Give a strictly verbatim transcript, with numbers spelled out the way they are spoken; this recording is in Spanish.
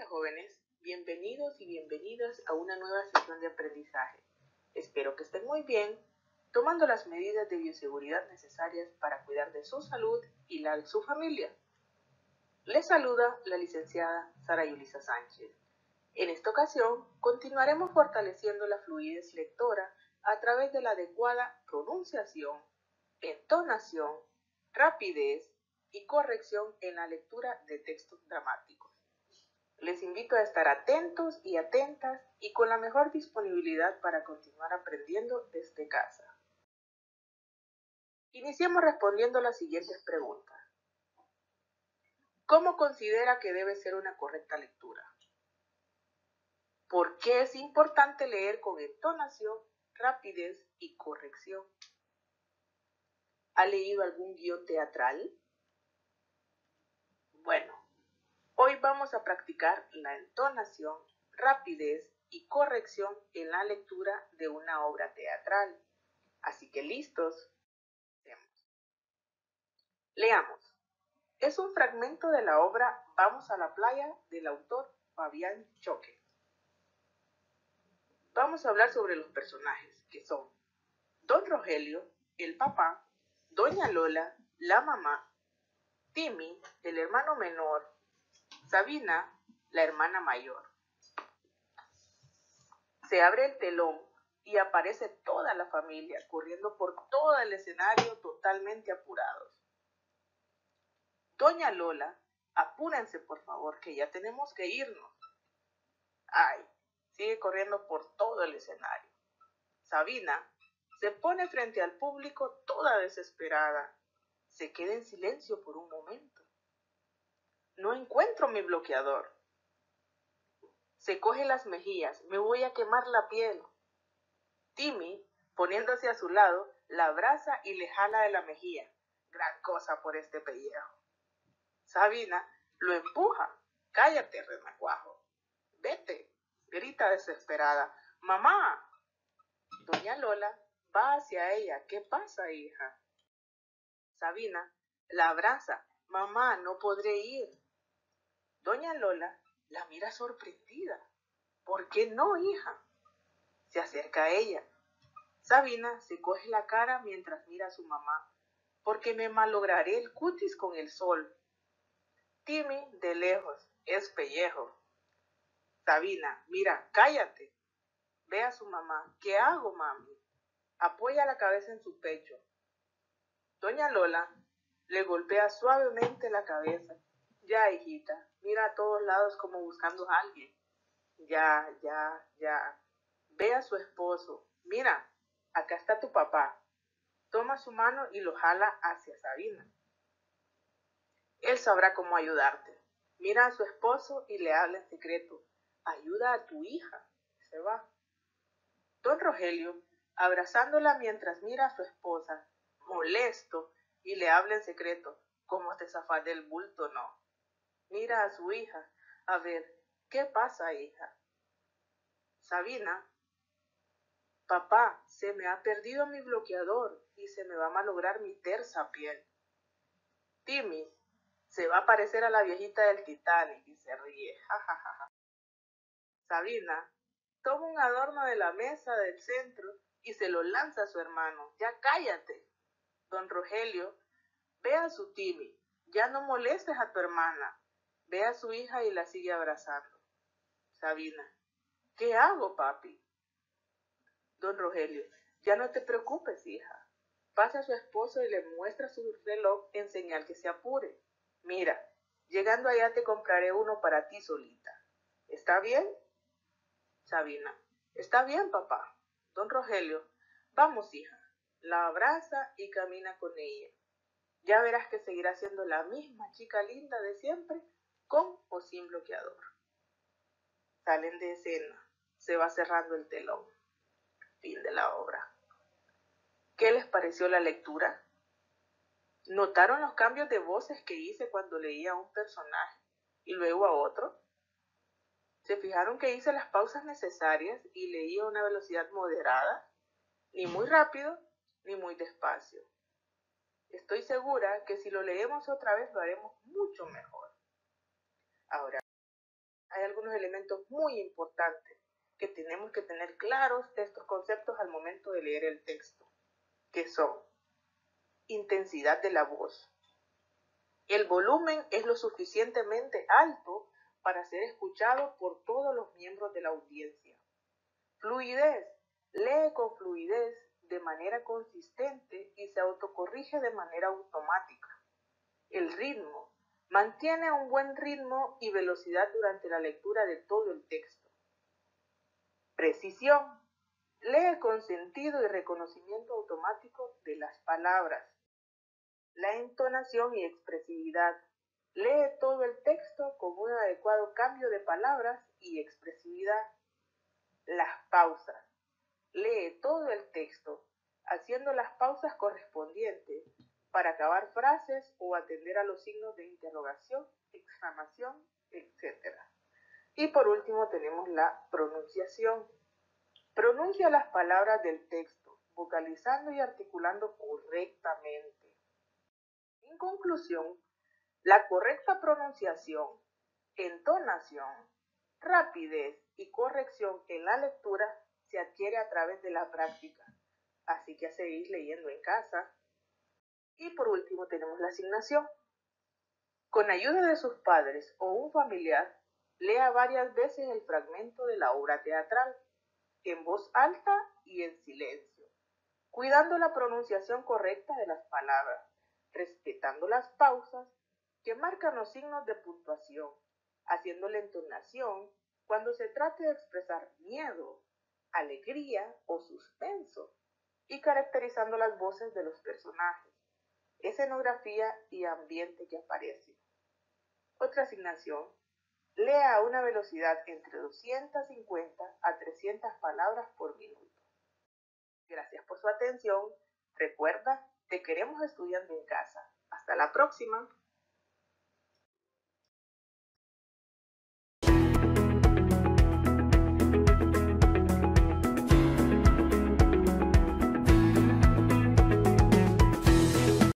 jóvenes, bienvenidos y bienvenidas a una nueva sesión de aprendizaje. Espero que estén muy bien, tomando las medidas de bioseguridad necesarias para cuidar de su salud y la de su familia. Les saluda la licenciada Sara Yulisa Sánchez. En esta ocasión, continuaremos fortaleciendo la fluidez lectora a través de la adecuada pronunciación, entonación, rapidez y corrección en la lectura de textos dramáticos. Les invito a estar atentos y atentas y con la mejor disponibilidad para continuar aprendiendo desde casa. Iniciemos respondiendo las siguientes preguntas. ¿Cómo considera que debe ser una correcta lectura? ¿Por qué es importante leer con entonación, rapidez y corrección? ¿Ha leído algún guión teatral? Bueno, hoy vamos a practicar la entonación, rapidez y corrección en la lectura de una obra teatral. Así que listos. Leamos. Es un fragmento de la obra Vamos a la playa del autor Fabián Choque. Vamos a hablar sobre los personajes, que son Don Rogelio, el papá, Doña Lola, la mamá, Timmy, el hermano menor, Sabina, la hermana mayor. Se abre el telón y aparece toda la familia corriendo por todo el escenario totalmente apurados. Doña Lola, apúrense por favor, que ya tenemos que irnos. Ay, sigue corriendo por todo el escenario. Sabina se pone frente al público toda desesperada. Se queda en silencio por un momento. No encuentro mi bloqueador. Se coge las mejillas, me voy a quemar la piel. Timmy, poniéndose a su lado, la abraza y le jala de la mejilla. Gran cosa por este pellejo. Sabina lo empuja. Cállate, renacuajo. Vete, grita desesperada. ¡Mamá! Doña Lola va hacia ella. ¿Qué pasa, hija? Sabina la abraza. Mamá, no podré ir. Doña Lola la mira sorprendida. ¿Por qué no, hija? Se acerca a ella. Sabina se coge la cara mientras mira a su mamá. Porque me malograré el cutis con el sol. Timmy, de lejos, es pellejo. Sabina, mira, cállate. Ve a su mamá. ¿Qué hago, mami? Apoya la cabeza en su pecho. Doña Lola le golpea suavemente la cabeza. Ya, hijita, mira a todos lados como buscando a alguien. Ya, ya, ya. Ve a su esposo. Mira, acá está tu papá. Toma su mano y lo jala hacia Sabina. Él sabrá cómo ayudarte. Mira a su esposo y le habla en secreto. Ayuda a tu hija. Se va. Don Rogelio, abrazándola mientras mira a su esposa, molesto, y le habla en secreto. ¿Cómo te zafas del bulto, no? Mira a su hija. A ver, ¿qué pasa, hija? Sabina. Papá, se me ha perdido mi bloqueador y se me va a malograr mi tersa piel. Timmy se va a parecer a la viejita del Titanic y se ríe. Ja, ja, ja, ja. Sabina toma un adorno de la mesa del centro y se lo lanza a su hermano. Ya cállate. Don Rogelio ve a su Timmy. Ya no molestes a tu hermana. Ve a su hija y la sigue abrazando. Sabina. ¿Qué hago, papi? Don Rogelio. Ya no te preocupes, hija. Pasa a su esposo y le muestra su reloj en señal que se apure. Mira, llegando allá te compraré uno para ti solita. ¿Está bien? Sabina. Está bien, papá. Don Rogelio. Vamos, hija. La abraza y camina con ella. Ya verás que seguirá siendo la misma chica linda de siempre, con o sin bloqueador. Salen de escena. Se va cerrando el telón. Fin de la obra. ¿Qué les pareció la lectura? ¿Notaron los cambios de voces que hice cuando leía a un personaje y luego a otro? ¿Se fijaron que hice las pausas necesarias y leí a una velocidad moderada? Ni muy rápido, ni muy despacio. Estoy segura que si lo leemos otra vez lo haremos mucho mejor. Ahora, hay algunos elementos muy importantes que tenemos que tener claros estos conceptos al momento de leer el texto, que son intensidad de la voz. El volumen es lo suficientemente alto para ser escuchado por todos los miembros de la audiencia. Fluidez. Lee con fluidez de manera consistente y se autocorrige de manera automática. El ritmo. Mantiene un buen ritmo y velocidad durante la lectura de todo el texto. Precisión. Lee con sentido y reconocimiento automático de las palabras. La entonación y expresividad. Lee todo el texto con un adecuado cambio de palabras y expresividad. Las pausas. Lee todo el texto, haciendo las pausas correspondientes para acabar frases o atender a los signos de interrogación, exclamación, etcétera. Y por último tenemos la pronunciación. Pronuncia las palabras del texto, vocalizando y articulando correctamente. En conclusión, la correcta pronunciación, entonación, rapidez y corrección en la lectura se adquiere a través de la práctica, así que a seguir leyendo en casa. Y por último tenemos la asignación. Con ayuda de sus padres o un familiar, lea varias veces el fragmento de la obra teatral, en voz alta y en silencio, cuidando la pronunciación correcta de las palabras, respetando las pausas que marcan los signos de puntuación, haciendo la entonación cuando se trate de expresar miedo, alegría o suspenso, y caracterizando las voces de los personajes, escenografía y ambiente que aparece. Otra asignación, lea a una velocidad entre doscientas cincuenta a trescientas palabras por minuto. Gracias por su atención. Recuerda, te queremos estudiando en casa. Hasta la próxima.